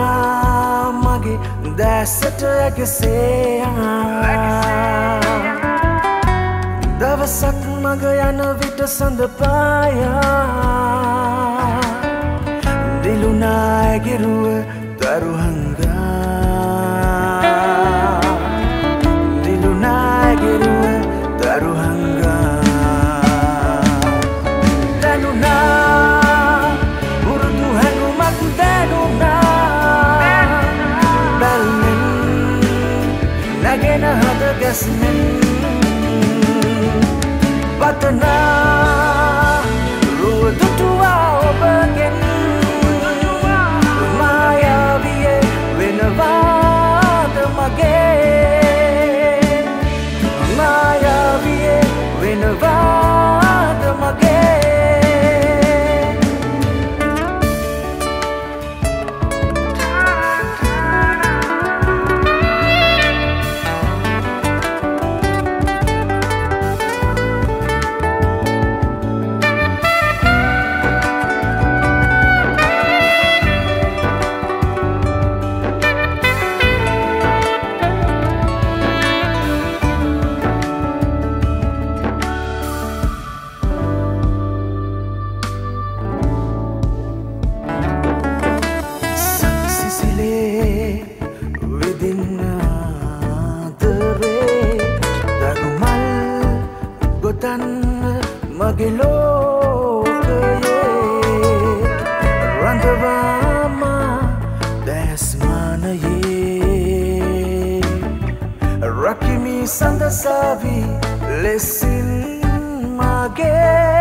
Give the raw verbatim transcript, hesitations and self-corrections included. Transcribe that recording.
mage දැසට ඇගසේ දවසක් මග යන විට සඳ පායා දිලුනා ඇගිරුව දරුහංගා දිලුනා ඇගිරුව දරුහංගා දැනුනා උරුදු හැඟුමක් දැනුනා බැල්මෙන් නැගෙන හද ගැස්මෙන් වතනා රුව දුටුවා ඔබගෙන් මායාවියේ වෙනවාද මගේ මායාවියේ වෙනවාද මගේ mage lokeye randavama desmanaye rakimi sandasavi lesin mage